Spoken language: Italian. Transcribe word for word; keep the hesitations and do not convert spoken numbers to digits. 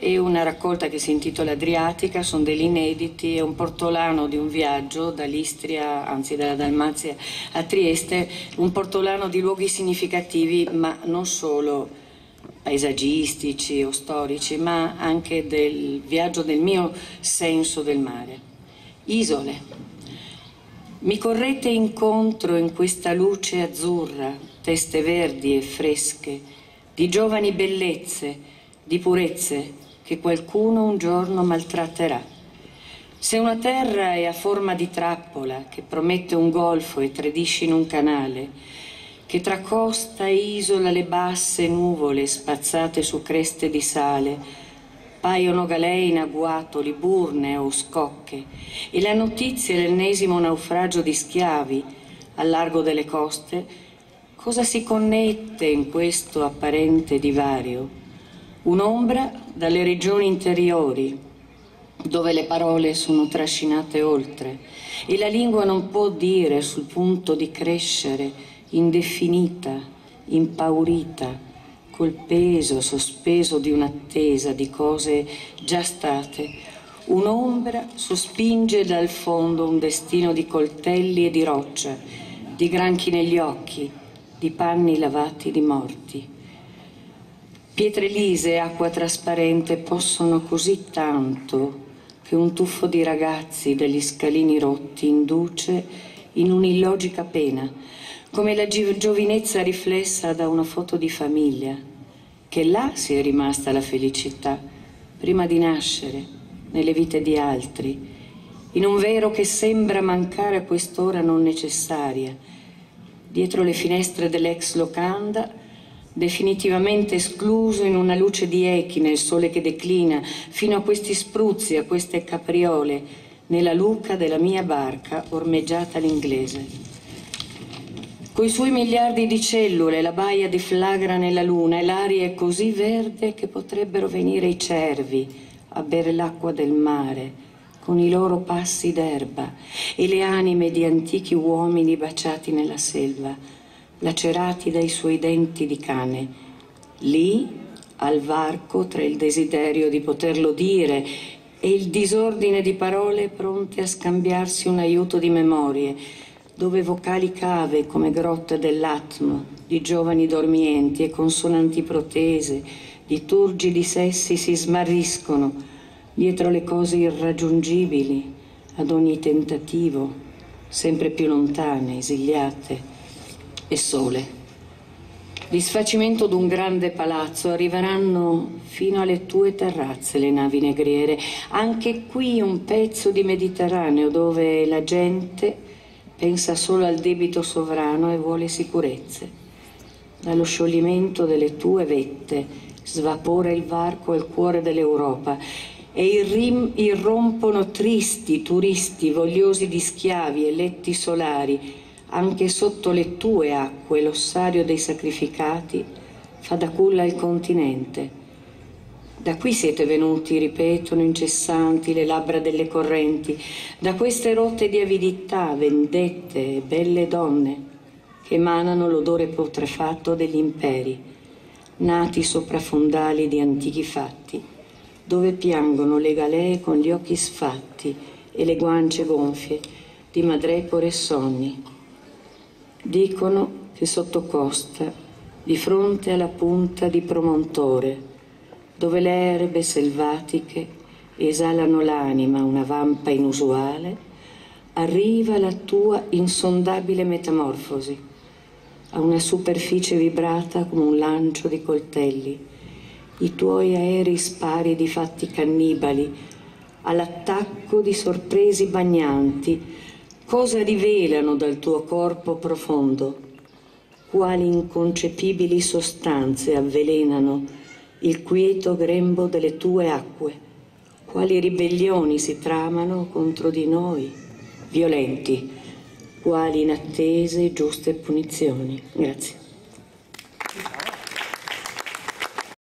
e una raccolta che si intitola Adriatica, sono degli inediti, è un portolano di un viaggio dall'Istria, anzi dalla Dalmazia a Trieste, un portolano di luoghi significativi, ma non solo paesaggistici o storici, ma anche del viaggio del mio senso del mare. Isole. Mi correte incontro in questa luce azzurra, teste verdi e fresche, di giovani bellezze, di purezze che qualcuno un giorno maltratterà. Se una terra è a forma di trappola che promette un golfo e tradisce in un canale, che tra costa e isola le basse nuvole spazzate su creste di sale paiono galee in agguato, liburne o scocche, e la notizia dell'ennesimo naufragio di schiavi al largo delle coste, cosa si connette in questo apparente divario? Un'ombra dalle regioni interiori, dove le parole sono trascinate oltre e la lingua non può dire, sul punto di crescere, indefinita, impaurita, col peso sospeso di un'attesa di cose già state. Un'ombra sospinge dal fondo un destino di coltelli e di roccia, di granchi negli occhi, di panni lavati di morti. Pietre lise e acqua trasparente possono così tanto che un tuffo di ragazzi dagli scalini rotti induce in un'illogica pena, come la giovinezza riflessa da una foto di famiglia, che là sia rimasta la felicità, prima di nascere, nelle vite di altri, in un vero che sembra mancare a quest'ora non necessaria, dietro le finestre dell'ex locanda, definitivamente escluso in una luce di echi nel sole che declina, fino a questi spruzzi, a queste capriole, nella luca della mia barca ormeggiata all'inglese. Coi suoi miliardi di cellule la baia deflagra nella luna e l'aria è così verde che potrebbero venire i cervi a bere l'acqua del mare con i loro passi d'erba e le anime di antichi uomini baciati nella selva, lacerati dai suoi denti di cane. Lì, al varco, tra il desiderio di poterlo dire e il disordine di parole pronte a scambiarsi un aiuto di memorie, dove vocali cave come grotte dell'atmo, di giovani dormienti e consonanti protese, di turgidi sessi si smarriscono dietro le cose irraggiungibili, ad ogni tentativo, sempre più lontane, esiliate e sole. Di sfacimento d'un grande palazzo arriveranno fino alle tue terrazze le navi negriere, anche qui un pezzo di Mediterraneo dove la gente pensa solo al debito sovrano e vuole sicurezze. Dallo scioglimento delle tue vette svapora il varco al cuore dell'Europa e irrim, irrompono tristi turisti vogliosi di schiavi e letti solari. Anche sotto le tue acque l'ossario dei sacrificati fa da culla il continente. Da qui siete venuti, ripetono incessanti le labbra delle correnti, da queste rotte di avidità, vendette e belle donne che emanano l'odore putrefatto degli imperi, nati sopra fondali di antichi fatti, dove piangono le galee con gli occhi sfatti e le guance gonfie di madrepore e sonni. Dicono che sotto costa, di fronte alla punta di promontore, dove le erbe selvatiche esalano l'anima, una vampa inusuale, arriva la tua insondabile metamorfosi, a una superficie vibrata come un lancio di coltelli, i tuoi aerei spari di fatti cannibali, all'attacco di sorpresi bagnanti. Cosa rivelano dal tuo corpo profondo? Quali inconcepibili sostanze avvelenano il quieto grembo delle tue acque? Quali ribellioni si tramano contro di noi, violenti? Quali inattese e giuste punizioni? Grazie.